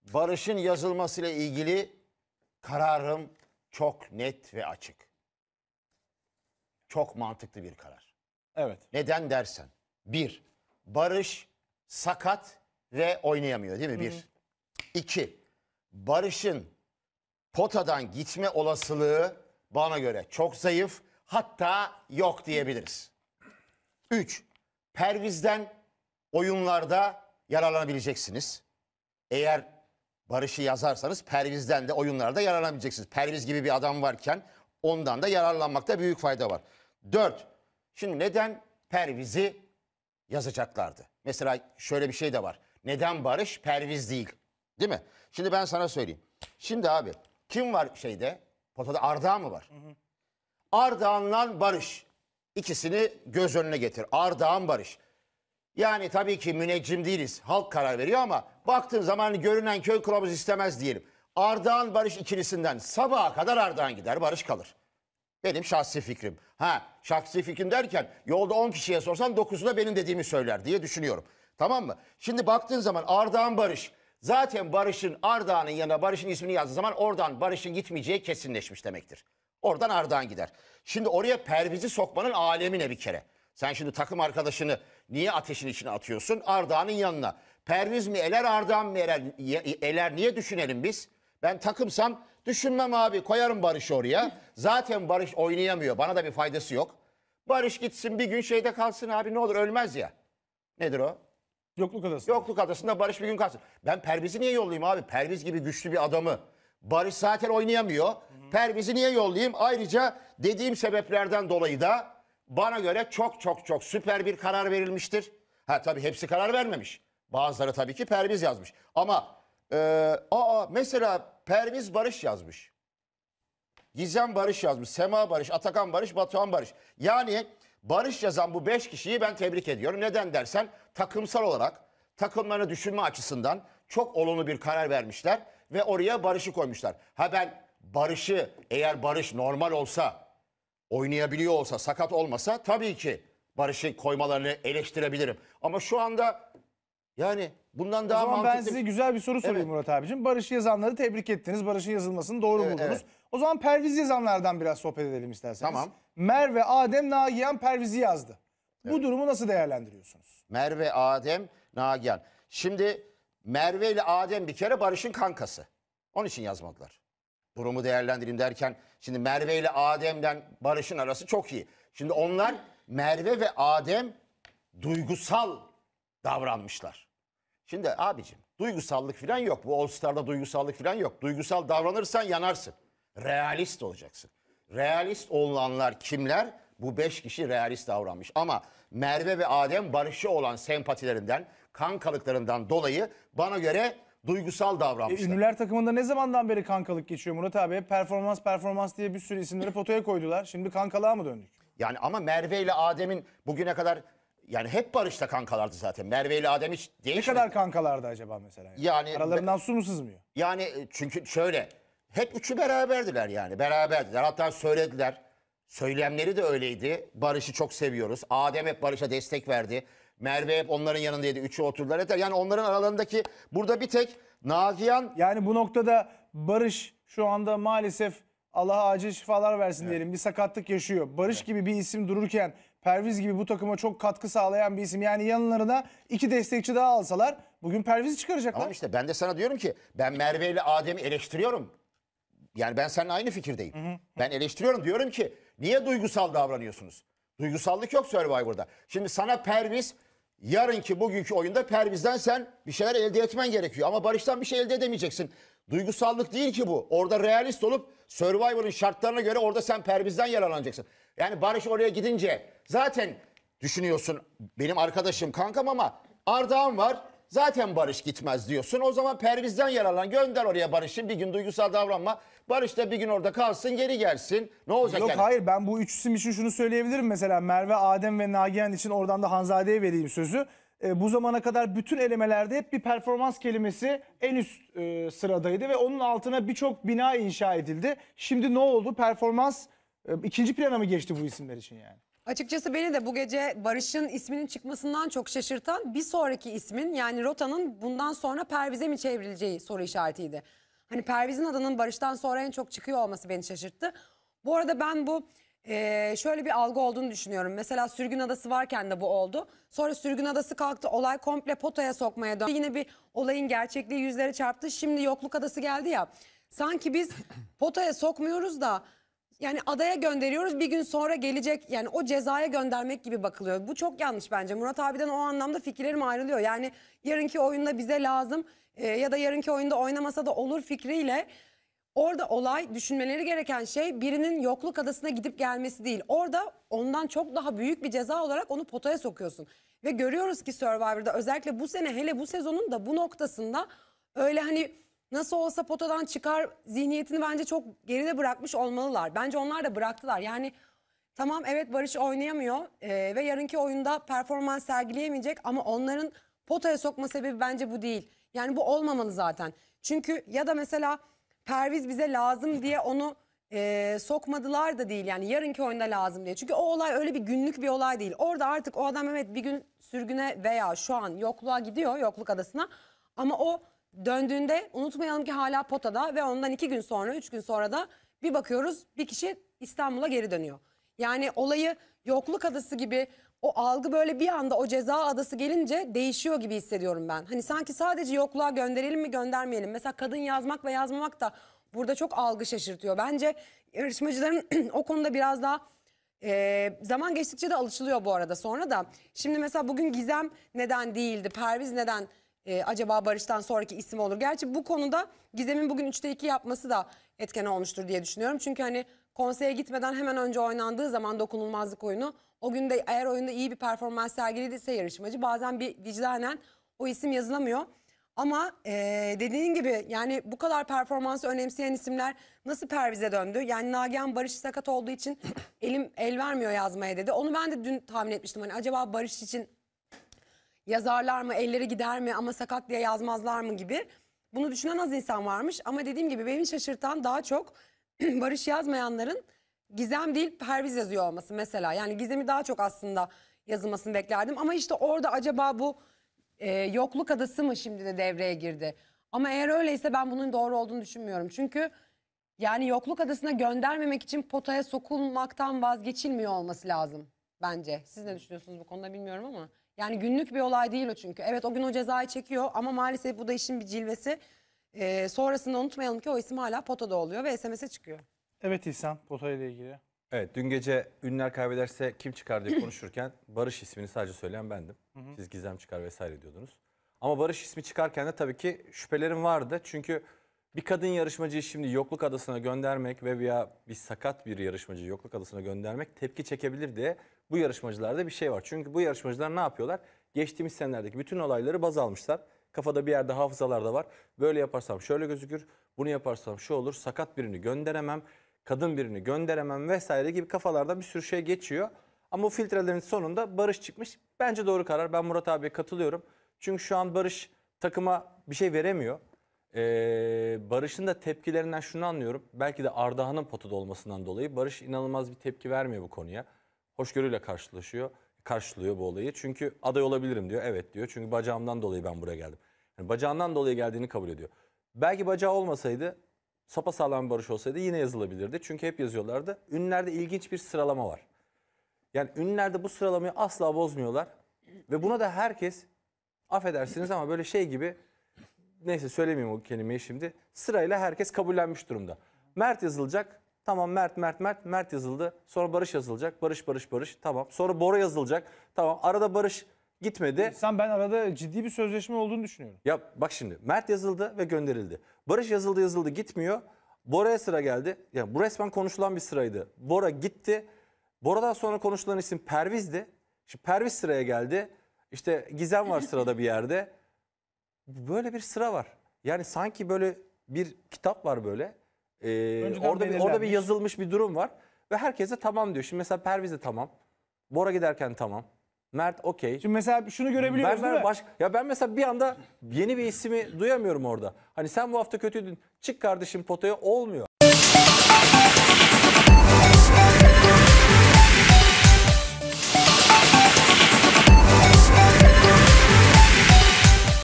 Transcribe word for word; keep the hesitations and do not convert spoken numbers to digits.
Barış'ın yazılmasıyla ilgili kararım çok net ve açık. Çok mantıklı bir karar. Evet. Neden dersen. Bir, Barış sakat ve oynayamıyor değil mi? Bir. Hı hı. İki, Barış'ın potadan gitme olasılığı bana göre çok zayıf. Hatta yok diyebiliriz. Üç, Perviz'den oyunlarda yararlanabileceksiniz. Eğer Barış'ı yazarsanız Perviz'den de oyunlarda yararlanabileceksiniz. Perviz gibi bir adam varken ondan da yararlanmakta büyük fayda var. Dört, şimdi neden Perviz'i yazacaklardı? Mesela şöyle bir şey de var. Neden Barış Perviz değil? Değil mi? Şimdi ben sana söyleyeyim. Şimdi abi kim var şeyde? Potada Ardahan mı var? Hı hı. Ardahan'la Barış. İkisini göz önüne getir. Ardahan, Barış. Yani tabii ki müneccim değiliz. Halk karar veriyor ama baktığın zaman görünen köy kılavuz istemez diyelim. Ardahan, Barış ikilisinden sabaha kadar Ardahan gider, Barış kalır. Benim şahsi fikrim. Ha, şahsi fikrim derken yolda on kişiye sorsan dokuzu da benim dediğimi söyler diye düşünüyorum. Tamam mı? Şimdi baktığın zaman Ardahan, Barış. Zaten Barış'ın Ardahan'ın yanına Barış'ın ismini yazdığı zaman oradan Barış'ın gitmeyeceği kesinleşmiş demektir. Oradan Ardahan gider. Şimdi oraya Perviz'i sokmanın alemi ne bir kere? Sen şimdi takım arkadaşını niye ateşin içine atıyorsun? Ardahan'ın yanına. Perviz mi eler, Ardahan mı eler, eler niye düşünelim biz? Ben takımsam düşünmem abi, koyarım Barış'ı oraya. Zaten Barış oynayamıyor, bana da bir faydası yok. Barış gitsin bir gün şeyde kalsın abi, ne olur, ölmez ya. Nedir o? Yokluk adasında. Yokluk adasında Barış bir gün kalsın. Ben Perviz'i niye yollayayım abi? Perviz gibi güçlü bir adamı. Barış zaten oynayamıyor. Perviz'i niye yollayayım? Ayrıca dediğim sebeplerden dolayı da bana göre çok çok çok süper bir karar verilmiştir. Ha tabii hepsi karar vermemiş. Bazıları tabii ki Perviz yazmış. Ama e, aa mesela Perviz Barış yazmış. Gizem Barış yazmış. Sema Barış, Atakan Barış, Batuhan Barış. Yani Barış yazan bu beş kişiyi ben tebrik ediyorum. Neden dersen takımsal olarak takımlarını düşünme açısından çok olumlu bir karar vermişler. Ve oraya Barış'ı koymuşlar. Ha ben Barış'ı, eğer Barış normal olsa, oynayabiliyor olsa, sakat olmasa tabii ki Barış'ı koymalarını eleştirebilirim. Ama şu anda yani bundan daha mantıklı... O zaman ben size güzel bir soru sorayım, evet, Murat abicim. Barış'ı yazanları tebrik ettiniz. Barış'ın yazılmasını doğru evet, buldunuz. Evet. O zaman Perviz yazanlardan biraz sohbet edelim isterseniz. Tamam. Merve, Adem, Nagihan Perviz'i yazdı. Evet. Bu durumu nasıl değerlendiriyorsunuz? Merve, Adem, Nagihan. Şimdi Merve ile Adem bir kere Barış'ın kankası. Onun için yazmadılar. Durumu değerlendireyim derken şimdi Merve ile Adem'den Barış'ın arası çok iyi. Şimdi onlar Merve ve Adem duygusal davranmışlar. Şimdi abicim duygusallık falan yok. Bu All Star'da duygusallık falan yok. Duygusal davranırsan yanarsın. Realist olacaksın. Realist olanlar kimler? Bu beş kişi realist davranmış. Ama Merve ve Adem Barış'a olan sempatilerinden, kankalıklarından dolayı bana göre duygusal davranmışlar. E, ünlüler takımında ne zamandan beri kankalık geçiyor Murat abi? Performans performans diye bir sürü isimleri potaya koydular. Şimdi kankalığa mı döndük? Yani ama Merve ile Adem'in bugüne kadar yani hep Barış'ta kankalardı zaten. Merve ile Adem hiç değişmedi. Ne kadar kankalardı acaba mesela? Yani, yani aralarından su mu sızmıyor? Yani çünkü şöyle hep üçü beraberdiler yani. Beraberdiler. Hatta söylediler. Söylemleri de öyleydi. Barış'ı çok seviyoruz. Adem hep Barış'a destek verdi. Merve hep onların yanındaydı. Üçü oturdular. Yeter. Yani onların aralarındaki burada bir tek Nagihan... Yani bu noktada Barış şu anda maalesef Allah'a acil şifalar versin evet, diyelim. Bir sakatlık yaşıyor. Barış evet, gibi bir isim dururken Perviz gibi bu takıma çok katkı sağlayan bir isim. Yani yanlarına iki destekçi daha alsalar bugün Perviz'i çıkaracaklar. Ama işte ben de sana diyorum ki ben Merve ile Adem'i eleştiriyorum. Yani ben seninle aynı fikirdeyim. Hı hı. Ben eleştiriyorum, diyorum ki niye duygusal davranıyorsunuz? Duygusallık yok Survivor'da. Şimdi sana Perviz, yarınki bugünkü oyunda Perviz'den sen bir şeyler elde etmen gerekiyor. Ama Barış'tan bir şey elde edemeyeceksin. Duygusallık değil ki bu. Orada realist olup Survivor'ın şartlarına göre orada sen Perviz'den yararlanacaksın. Yani Barış oraya gidince zaten düşünüyorsun benim arkadaşım kankam ama Ardahan var. Zaten Barış gitmez diyorsun. O zaman Perviz'den yararlan. Gönder oraya Barış'ın, bir gün duygusal davranma. Barış da bir gün orada kalsın, geri gelsin. Ne olacak Yok yani? Hayır, ben bu üç isim için şunu söyleyebilirim mesela. Merve, Adem ve Nagihan için oradan da Hanzade'ye vereyim sözü. E, bu zamana kadar bütün elemelerde hep bir performans kelimesi en üst e, sıradaydı ve onun altına birçok bina inşa edildi. Şimdi ne oldu? Performans e, ikinci plana mı geçti bu isimler için yani? Açıkçası beni de bu gece Barış'ın isminin çıkmasından çok şaşırtan bir sonraki ismin, yani rotanın bundan sonra Perviz'e mi çevrileceği soru işaretiydi. Hani Perviz'in adının Barış'tan sonra en çok çıkıyor olması beni şaşırttı. Bu arada ben bu e, şöyle bir algı olduğunu düşünüyorum. Mesela Sürgün Adası varken de bu oldu. Sonra Sürgün Adası kalktı, olay komple potaya sokmaya döndü. Yine bir olayın gerçekliği yüzlere çarptı. Şimdi Yokluk Adası geldi ya. Sanki biz potaya sokmuyoruz da yani adaya gönderiyoruz, bir gün sonra gelecek, yani o cezaya göndermek gibi bakılıyor. Bu çok yanlış bence. Murat abiden o anlamda fikirlerim ayrılıyor. Yani yarınki oyunda bize lazım e, ya da yarınki oyunda oynamasa da olur fikriyle orada olay, düşünmeleri gereken şey birinin Yokluk Adası'na gidip gelmesi değil. Orada ondan çok daha büyük bir ceza olarak onu potaya sokuyorsun. Ve görüyoruz ki Survivor'da özellikle bu sene, hele bu sezonun da bu noktasında öyle hani nasıl olsa potadan çıkar zihniyetini bence çok geride bırakmış olmalılar. Bence onlar da bıraktılar. Yani tamam, evet, Barış oynayamıyor e, ve yarınki oyunda performans sergileyemeyecek ama onların potaya sokma sebebi bence bu değil. Yani bu olmamalı zaten. Çünkü ya da mesela Perviz bize lazım diye onu e, sokmadılar da değil. Yani yarınki oyunda lazım diye. Çünkü o olay öyle bir günlük bir olay değil. Orada artık o adam evet bir gün sürgüne veya şu an yokluğa gidiyor, Yokluk Adası'na. Ama o döndüğünde unutmayalım ki hala potada ve ondan iki gün sonra, üç gün sonra da bir bakıyoruz bir kişi İstanbul'a geri dönüyor. Yani olayı Yokluk Adası gibi o algı böyle bir anda o ceza adası gelince değişiyor gibi hissediyorum ben. Hani sanki sadece yokluğa gönderelim mi göndermeyelim. Mesela kadın yazmak ve yazmamak da burada çok algı şaşırtıyor. Bence yarışmacıların o konuda biraz daha e, zaman geçtikçe de alışılıyor bu arada sonra da. Şimdi mesela bugün Gizem neden değildi, Perviz neden Ee, acaba Barış'tan sonraki isim olur? Gerçi bu konuda Gizem'in bugün üçte iki yapması da etken olmuştur diye düşünüyorum. Çünkü hani konseye gitmeden hemen önce oynandığı zaman dokunulmazlık oyunu, o gün de eğer oyunda iyi bir performans sergilediyse yarışmacı bazen bir vicdanen o isim yazılamıyor. Ama ee, dediğin gibi yani bu kadar performansı önemseyen isimler nasıl Perviz'e döndü? Yani Nagihan Barış sakat olduğu için elim el vermiyor yazmaya dedi. Onu ben de dün tahmin etmiştim. Hani acaba Barış için yazarlar mı, elleri gider mi ama sakat diye yazmazlar mı gibi. Bunu düşünen az insan varmış ama dediğim gibi beni şaşırtan daha çok Barış yazmayanların Gizem değil Perviz yazıyor olması mesela. Yani Gizem'i daha çok aslında yazılmasını beklerdim ama işte orada acaba bu e, Yokluk Adası mı şimdi de devreye girdi? Ama eğer öyleyse ben bunun doğru olduğunu düşünmüyorum. Çünkü yani Yokluk Adası'na göndermemek için potaya sokulmaktan vazgeçilmiyor olması lazım bence. Siz ne düşünüyorsunuz bu konuda bilmiyorum ama. Yani günlük bir olay değil o çünkü. Evet, o gün o cezayı çekiyor ama maalesef bu da işin bir cilvesi. Ee, sonrasında unutmayalım ki o isim hala potada oluyor ve S M S'e çıkıyor. Evet İhsan, potayla ilgili. Evet, dün gece ünlüler kaybederse kim çıkar diye konuşurken Barış ismini sadece söyleyen bendim. Siz Gizem çıkar vesaire diyordunuz. Ama Barış ismi çıkarken de tabii ki şüphelerim vardı. Çünkü bir kadın yarışmacıyı şimdi Yokluk Adası'na göndermek ve veya bir sakat bir yarışmacıyı Yokluk Adası'na göndermek tepki çekebilir diye bu yarışmacılarda bir şey var. Çünkü bu yarışmacılar ne yapıyorlar? Geçtiğimiz senelerdeki bütün olayları baz almışlar. Kafada bir yerde hafızalarda var. Böyle yaparsam şöyle gözükür, bunu yaparsam şu olur, sakat birini gönderemem, kadın birini gönderemem vesaire gibi kafalarda bir sürü şey geçiyor. Ama bu filtrelerin sonunda Barış çıkmış. Bence doğru karar. Ben Murat abiye katılıyorum. Çünkü şu an Barış takıma bir şey veremiyor. Ee, Barış'ın da tepkilerinden şunu anlıyorum. Belki de Ardahan'ın potada olmasından dolayı Barış inanılmaz bir tepki vermiyor bu konuya. Hoşgörüyle karşılaşıyor, karşılıyor bu olayı. Çünkü aday olabilirim diyor. Evet diyor. Çünkü bacağımdan dolayı ben buraya geldim. Yani bacağından dolayı geldiğini kabul ediyor. Belki bacağı olmasaydı, sapasağlam bir Barış olsaydı yine yazılabilirdi. Çünkü hep yazıyorlardı. Ünlülerde ilginç bir sıralama var. Yani ünlülerde bu sıralamayı asla bozmuyorlar. Ve buna da herkes, affedersiniz ama böyle şey gibi, neyse söylemeyeyim o kelimeyi şimdi. Sırayla herkes kabullenmiş durumda. Mert yazılacak. Tamam, Mert, Mert, Mert, Mert yazıldı. Sonra Barış yazılacak. Barış, Barış, Barış. Tamam. Sonra Bora yazılacak. Tamam. Arada Barış gitmedi. İhsan, ben arada ciddi bir sözleşme olduğunu düşünüyorum. Ya bak şimdi, Mert yazıldı ve gönderildi. Barış yazıldı yazıldı gitmiyor. Bora'ya sıra geldi. Yani bu resmen konuşulan bir sıraydı. Bora gitti. Bora'dan sonra konuşulan isim Perviz'di. Şimdi Perviz sıraya geldi. İşte Gizem var sırada bir yerde. Böyle bir sıra var. Yani sanki böyle bir kitap var böyle. Ee, orada bir, orada bir yazılmış bir durum var. Ve herkese tamam diyor. Şimdi mesela Perviz de tamam. Bora giderken tamam. Mert okey. Şimdi mesela şunu görebiliyoruz Ben, değil ben mi? baş, ya ben mesela bir anda yeni bir ismi duyamıyorum orada. Hani sen bu hafta kötüydün, çık kardeşim potaya, olmuyor.